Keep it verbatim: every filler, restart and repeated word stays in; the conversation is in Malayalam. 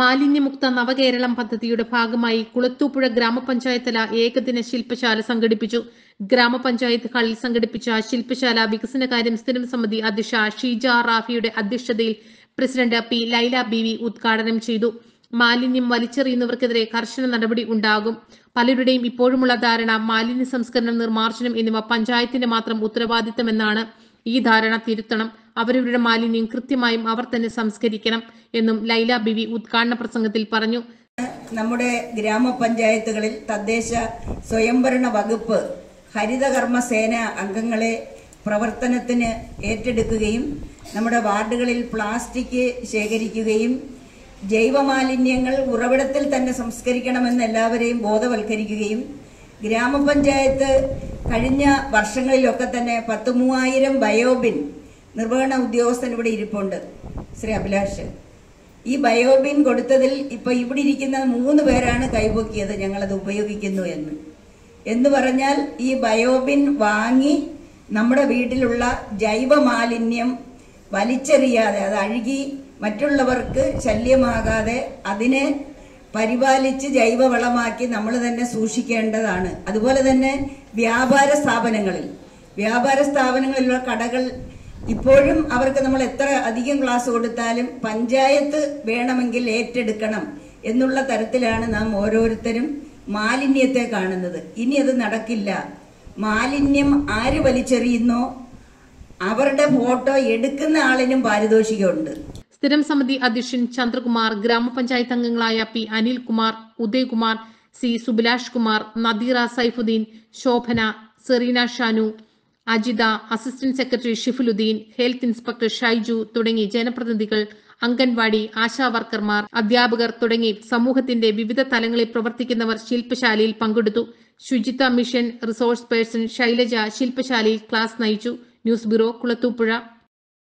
മാലിന്യമുക്ത നവകേരളം പദ്ധതിയുടെ ഭാഗമായി കുളത്തൂപ്പുഴ ഗ്രാമപഞ്ചായത്തല ഏകദിന ശില്പശാല സംഘടിപ്പിച്ചു. ഗ്രാമപഞ്ചായത്ത് ഹാളിൽ സംഘടിപ്പിച്ച ശില്പശാല വികസനകാര്യം സ്ഥിരം സമിതി അധ്യക്ഷ ഷീജ റാഫിയുടെ അധ്യക്ഷതയിൽ പ്രസിഡന്റ് പി ലൈല ബീവി ഉദ്ഘാടനം ചെയ്തു. മാലിന്യം വലിച്ചെറിയുന്നവർക്കെതിരെ കർശന നടപടി ഉണ്ടാകും. പലരുടെയും ഇപ്പോഴുമുള്ള ധാരണ മാലിന്യ സംസ്കരണം, നിർമ്മാർജ്ജനം എന്നിവ പഞ്ചായത്തിന്റെ മാത്രം ഉത്തരവാദിത്തമെന്നാണ്. ഈ ധാരണ തിരുത്തണം. അവരവരുടെ മാലിന്യം കൃത്യമായും അവർ തന്നെ സംസ്കരിക്കണം എന്നും ലൈല ബിവി ഉദ്ഘാടന പ്രസംഗത്തിൽ പറഞ്ഞു. നമ്മുടെ ഗ്രാമപഞ്ചായത്തുകളിൽ തദ്ദേശ സ്വയംഭരണ വകുപ്പ് ഹരിതകർമ്മ സേന അംഗങ്ങളെ പ്രവർത്തനത്തിന് ഏറ്റെടുക്കുകയും നമ്മുടെ വാർഡുകളിൽ പ്ലാസ്റ്റിക് ശേഖരിക്കുകയും ജൈവമാലിന്യങ്ങൾ ഉറവിടത്തിൽ തന്നെ സംസ്കരിക്കണമെന്ന് എല്ലാവരെയും ബോധവൽക്കരിക്കുകയും ഗ്രാമപഞ്ചായത്ത് കഴിഞ്ഞ വർഷങ്ങളിലൊക്കെ തന്നെ പത്ത് മൂവായിരം ബയോബിൻ നിർവഹണ ഉദ്യോഗസ്ഥൻ ഇവിടെ ഇരിപ്പുണ്ട്, ശ്രീ അഭിലാഷ്. ഈ ബയോബിൻ കൊടുത്തതിൽ ഇപ്പൊ ഇവിടെ ഇരിക്കുന്ന മൂന്ന് പേരാണ് കൈപൊക്കിയത് ഞങ്ങളത് ഉപയോഗിക്കുന്നു എന്ന് എന്ന് പറഞ്ഞാൽ ഈ ബയോബിൻ വാങ്ങി നമ്മുടെ വീട്ടിലുള്ള ജൈവ മാലിന്യം വലിച്ചെറിയാതെ, അത് അഴുകി മറ്റുള്ളവർക്ക് ശല്യമാകാതെ അതിനെ പരിപാലിച്ച് ജൈവവളമാക്കി നമ്മൾ തന്നെ സൂക്ഷിക്കേണ്ടതാണ്. അതുപോലെ തന്നെ വ്യാപാര സ്ഥാപനങ്ങളിൽ വ്യാപാര സ്ഥാപനങ്ങളിലുള്ള കടകൾ ഇപ്പോഴും അവർക്ക് നമ്മൾ എത്ര അധികം ക്ലാസ് കൊടുത്താലും പഞ്ചായത്ത് വേണമെങ്കിൽ ഏറ്റെടുക്കണം എന്നുള്ള തരത്തിലാണ് നാം ഓരോരുത്തരും മാലിന്യത്തെ കാണുന്നത്. ഇനി അത് നടക്കില്ല. മാലിന്യം ആര് വലിച്ചെറിയുന്നോ അവരുടെ ഫോട്ടോ എടുക്കുന്ന ആളിനും പാരിതോഷികമുണ്ട്. സ്ഥിരം സമിതി അധ്യക്ഷൻ ചന്ദ്രകുമാർ, ഗ്രാമപഞ്ചായത്ത് അംഗങ്ങളായ P Anilkumar, Udayakumar, C Subilash Kumar, Nadeera Saifuddin, Shobhana, Sereena Shanu, Ajitha, assistant secretary Shifuluddin, health inspector Shaiju തുടങ്ങി ജനപ്രതിനിധികൾ, അംഗൻവാടി ആശാ വർക്കർമാർ, അധ്യാപകർ തുടങ്ങി സമൂഹത്തിന്റെ വിവിധ തലങ്ങളിൽ പ്രവർത്തിക്കുന്നവർ ശില്പശാലയിൽ പങ്കെടുത്തു. ശുചിത്വ മിഷൻ റിസോഴ്സ് പേഴ്സൺ ശൈലജ ശില്പശാലയിൽ ക്ലാസ് നയിച്ചു. News bureau, Kulathupuzha.